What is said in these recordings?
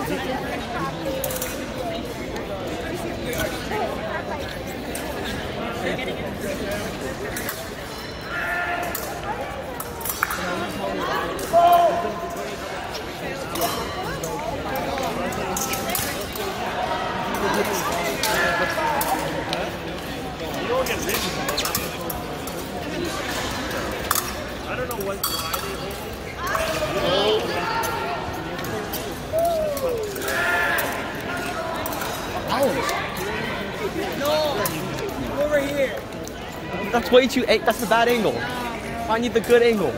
I don't know why No! Over here! That's way too. That's the bad angle. I need the good angle.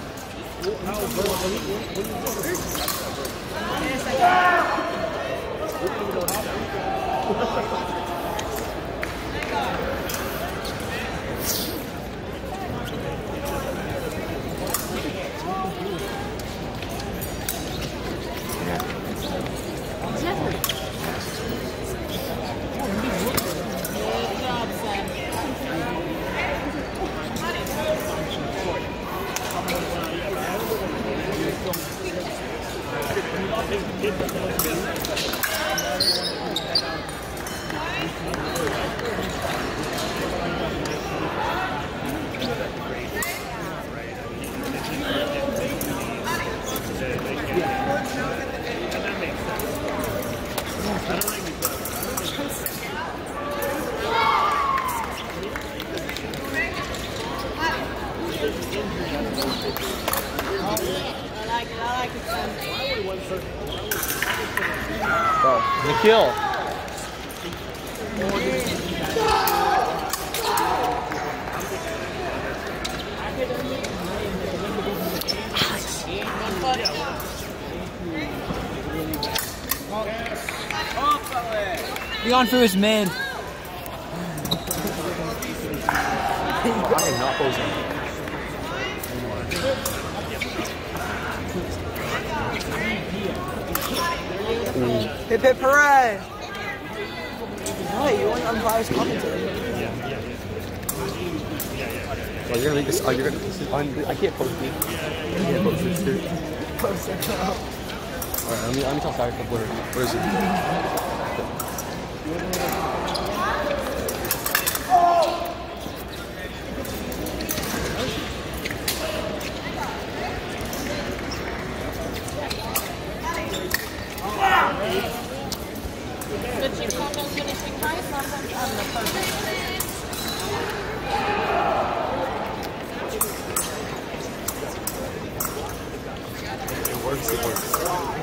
Bro, the kill. Be on for his man. I am not posing. Hip hip hooray! Hey, you want unbiased commentary? Oh, you're gonna leave this. Oh, you're gonna. I can't post it. I can't post this, dude. Post it. Alright, let me tell Sarah where is it? But you can't go finishing high, sometimes on the first. It works.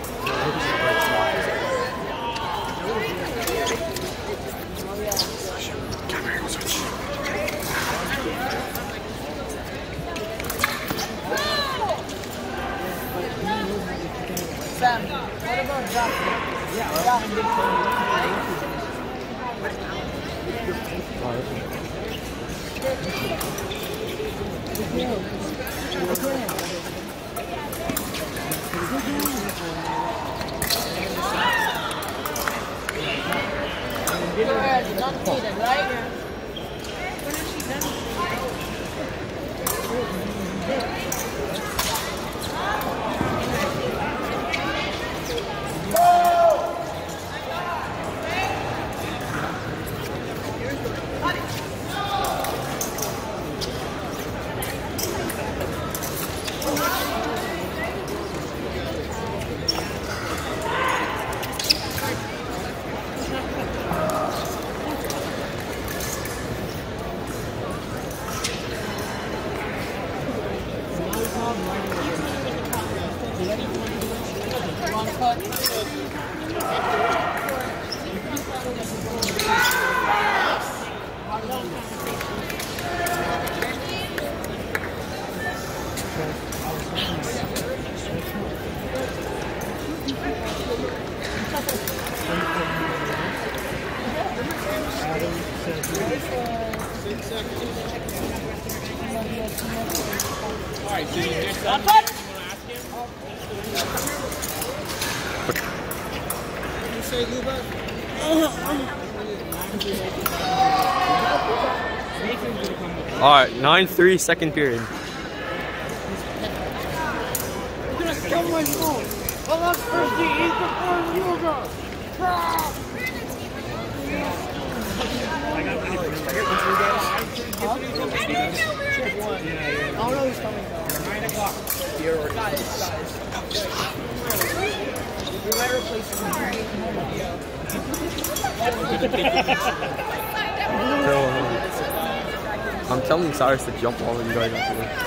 Sam, what about that? Not needed, right? Alright, 9-3, second period. Oh no, he's coming. 9 o'clock. Guys. We might replace him. I'm telling Cyrus to jump all of you guys into it.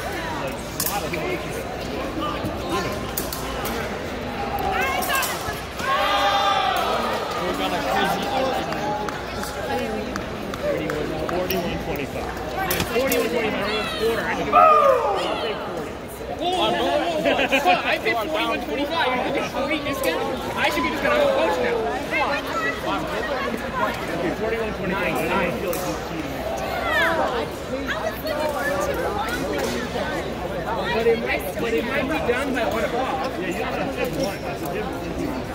We're gonna crazy 41-25. 41-25. Quarter. I think it was quarter. I'll take 40. Whoa. I said 41-25. You're giving a free discount? I should be just gonna coach now. 41-25. I feel like he's cheating. But it might be done by 1 o'clock. Yeah, you have to have 1. That's the difference.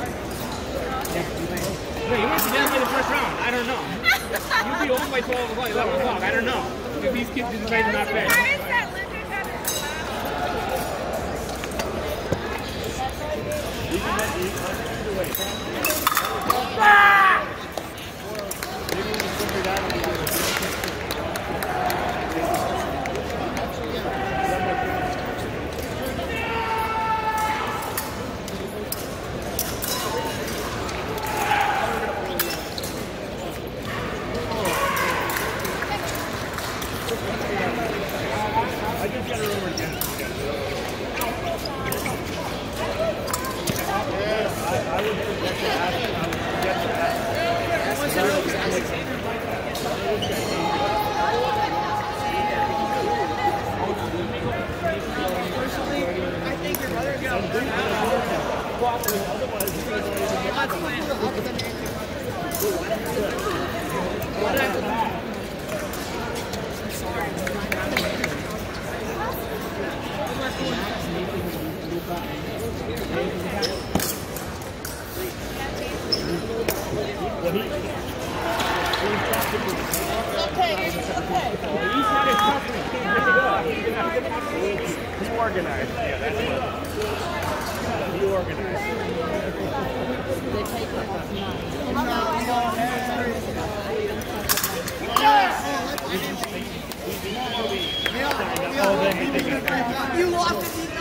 No, you might be done by the first round. I don't know. You'll be over by 12 o'clock, 11 o'clock. I don't know. If these kids decide to not pay. You lost 59.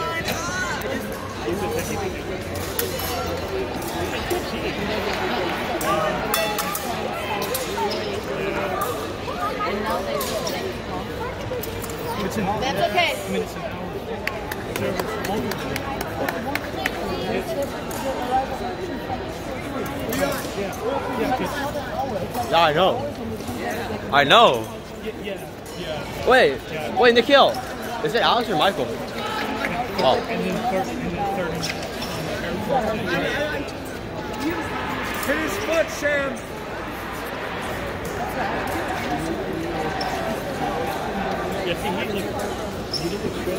That's okay. Yeah, I know. I know. Wait, Nikhil. Is it Alex or Michael? Oh. Hit his foot, Sam. Yeah, see, he looked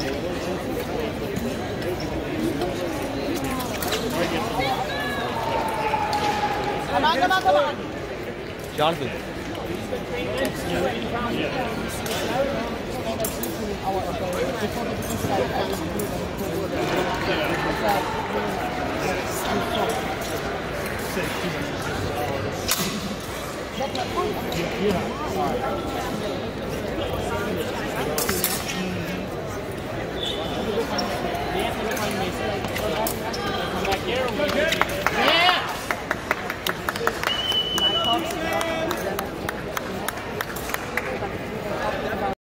Come on. Jonathan. Yeah.